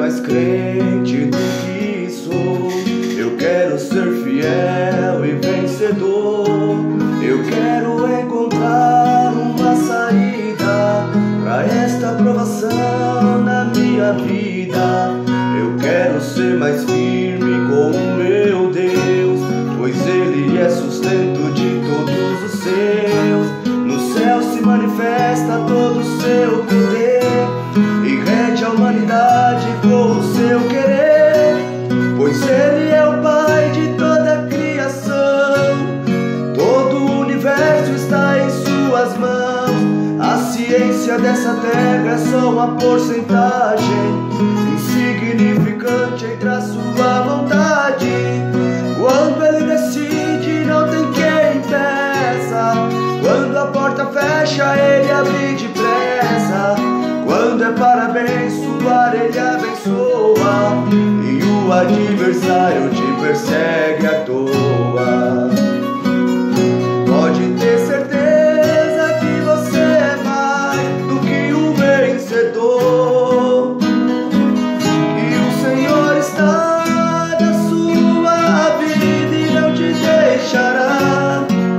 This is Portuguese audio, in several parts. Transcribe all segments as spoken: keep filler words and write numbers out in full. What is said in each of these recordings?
mais crente do que sou. Eu quero ser fiel e vencedor. Eu quero encontrar uma saída pra esta provação na minha vida. Eu quero ser mais firme com o meu Deus, pois Ele é sustento de todos os seus. No céu se manifesta todo o seu poder e rege a humanidade com o seu querer, pois Ele é o Pai de toda a criação. Todo o universo está em suas mãos. A ciência dessa terra é só uma porcentagem insignificante entre a sua vontade. Quando Ele decide, não tem quem impeça. Quando a porta fecha, Ele abre depressa. Quando é para abençoar, Ele abençoa, e o adversário te persegue à toa. Pode ter certeza que você é mais do que um vencedor, que o Senhor está na sua vida e não te deixará.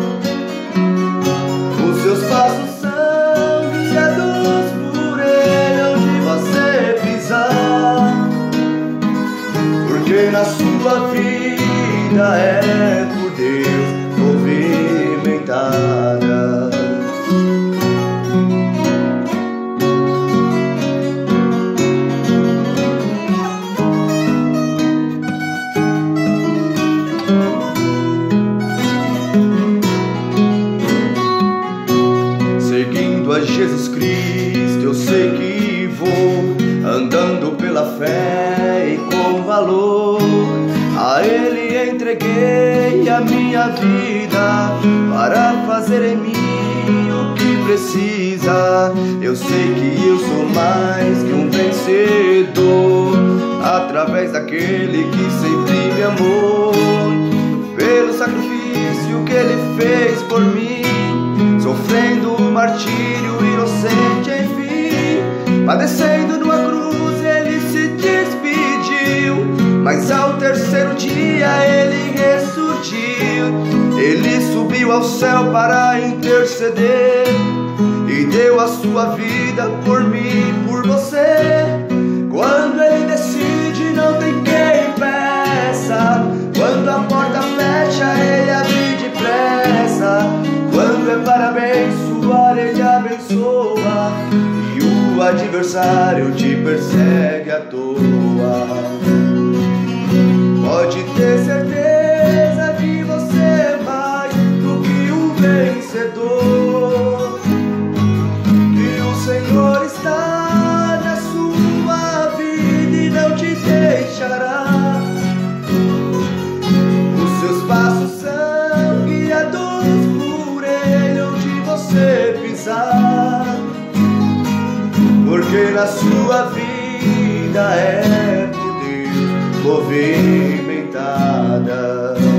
Os seus passos são guiados por Ele onde você pisar, porque na sua vida é por Deus movimentada. Seguindo a Jesus Cristo, eu sei que vou andando pela fé e com valor. A Ele entreguei a minha vida para fazer em mim o que precisa. Eu sei que eu sou mais que um vencedor através daquele que sempre me amou. Pelo sacrifício que Ele fez por mim, sofrendo o martírio inocente enfim, padecendo numa cruz, Ele se despediu, mas ao terceiro dia Ele ressurgiu. Ele subiu ao céu para interceder e deu a sua vida por mim e por você. Quando Ele decide, não tem quem impeça. Quando a porta fecha, Ele abre depressa. Quando é para abençoar, Ele abençoa, e o adversário te persegue à toa. Pode ter certeza que você é mais do que um vencedor, que o Senhor está na sua vida e não te deixará. Os seus passos são guiados por Ele onde você pisar, porque na sua vida é por Deus movimentada.